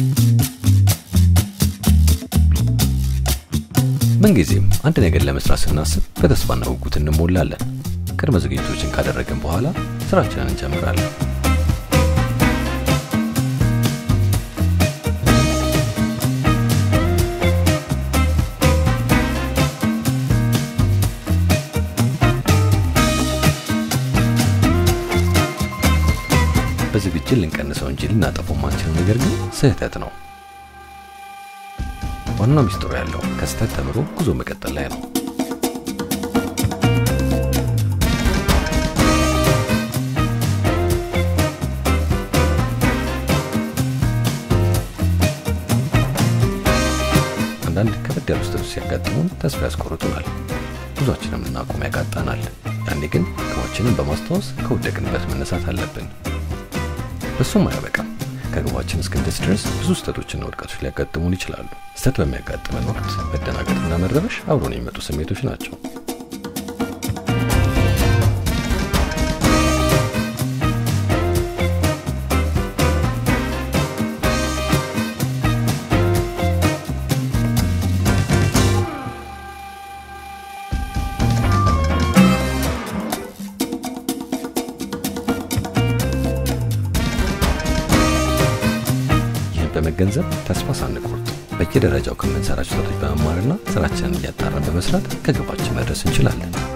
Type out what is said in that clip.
ምንጊዜም አንድ ነገር ለመስራት ስናስብ በተስፋና ጉጉት እንሞላለን። ቅድመ ዝግጅቶችን ካደረግን በኋላ ስራችንን እንጀምራለን። በዝግጅት ልንቀንሰው እንጂ ልናጠፋው ማንችለው ነገር ግን ስህተት ነው። ዋናው ሚስጥሩ ያለው ከስተት ተምሮ ጉዞ መቀጠል ላይ ነው። አንዳንድ ከበድ ያሉ ስህተቶች ሲያጋጥሙን ተስፋ ያስቆርጡናል። ጉዟችንን ልናቆም ያቃጣናል። ያኔ ግን ግባችንን በማስታወስ ከወደቅንበት መነሳት አለብን። በሱም አያበቃም። ከግባችን እስክንደርስ ድረስ ብዙ ስህተቶችና ውድቀቶች ሊያጋጥሙን ይችላሉ። ስህተት በሚያጋጥመን ወቅት መደናገጥና መረበሽ አብሮን የሚመጡ ስሜቶች ናቸው። በመገንዘብ ተስፋ ሳንቆርጥ በየደረጃው ከምንሰራቸው ስህተቶች በመማርና ስራችንን እያጣራን በመስራት ከግባችን መድረስ እንችላለን።